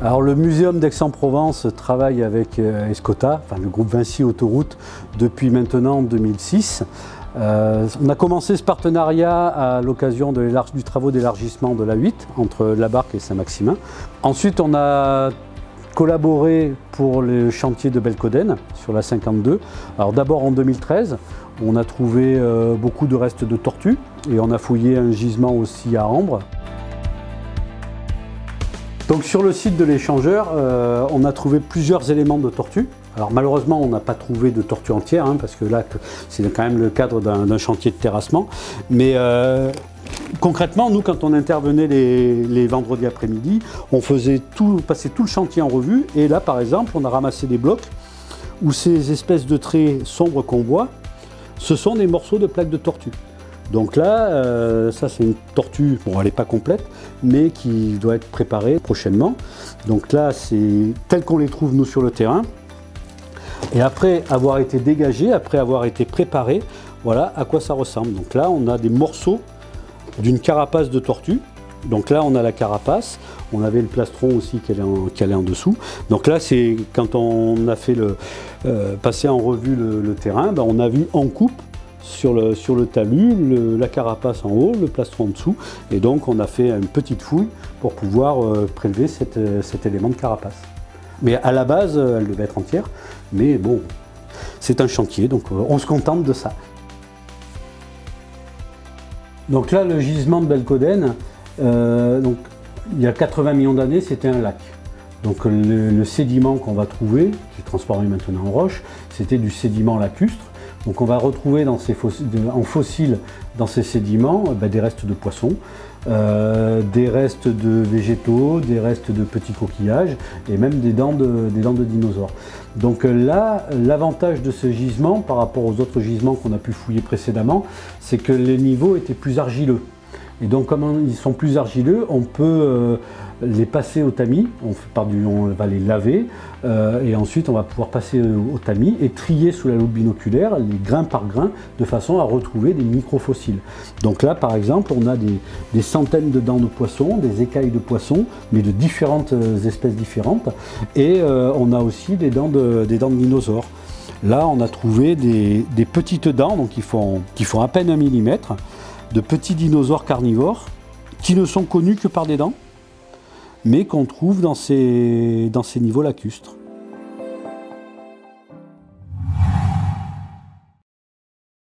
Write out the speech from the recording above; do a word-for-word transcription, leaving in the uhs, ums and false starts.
Alors le Muséum d'Aix-en-Provence travaille avec Escota, enfin le groupe Vinci Autoroute, depuis maintenant deux mille six. Euh, on a commencé ce partenariat à l'occasion du travaux d'élargissement de l'A huit entre La Barque et Saint-Maximin. Ensuite on a collaboré pour le chantier de Belcoden sur la cinquante-deux. Alors d'abord en deux mille treize, on a trouvé euh, beaucoup de restes de tortues et on a fouillé un gisement aussi à Ambre. Donc sur le site de l'échangeur, euh, on a trouvé plusieurs éléments de tortue. Alors malheureusement, on n'a pas trouvé de tortue entière, hein, parce que là, c'est quand même le cadre d'un chantier de terrassement. Mais euh, concrètement, nous, quand on intervenait les, les vendredis après-midi, on faisait tout, passer tout le chantier en revue. Et là, par exemple, on a ramassé des blocs où ces espèces de traits sombres qu'on voit, ce sont des morceaux de plaques de tortue. Donc là, euh, ça c'est une tortue, bon elle n'est pas complète, mais qui doit être préparée prochainement. Donc là, c'est tel qu'on les trouve nous sur le terrain. Et après avoir été dégagé, après avoir été préparé, voilà à quoi ça ressemble. Donc là, on a des morceaux d'une carapace de tortue. Donc là, on a la carapace, on avait le plastron aussi qui allait en, qui allait en dessous. Donc là, c'est quand on a fait le, euh, passer en revue le, le terrain, ben, on a vu en coupe, Sur le, sur le talus, le, la carapace en haut, le plastron en dessous, et donc on a fait une petite fouille pour pouvoir euh, prélever cette, cet élément de carapace. Mais à la base, elle devait être entière, mais bon, c'est un chantier, donc euh, on se contente de ça. Donc là, le gisement de Belcoden, euh, donc, il y a quatre-vingts millions d'années, c'était un lac. Donc le, le sédiment qu'on va trouver, qui est transformé maintenant en roche, c'était du sédiment lacustre. Donc on va retrouver dans ces fossiles, en fossiles dans ces sédiments ben, des restes de poissons, euh, des restes de végétaux, des restes de petits coquillages et même des dents de, des dents de dinosaures. Donc là, l'avantage de ce gisement par rapport aux autres gisements qu'on a pu fouiller précédemment, c'est que les niveaux étaient plus argileux. Et donc comme ils sont plus argileux, on peut euh, les passer au tamis, on, fait par du, on va les laver euh, et ensuite on va pouvoir passer au, au tamis et trier sous la loupe binoculaire les grain par grain de façon à retrouver des microfossiles. Donc là par exemple on a des, des centaines de dents de poisson, des écailles de poisson, mais de différentes espèces différentes, et euh, on a aussi des dents de, des dents de dinosaures. Là on a trouvé des, des petites dents donc qui font, qui font à peine un millimètre, de petits dinosaures carnivores qui ne sont connus que par des dents, mais qu'on trouve dans ces, dans ces niveaux lacustres.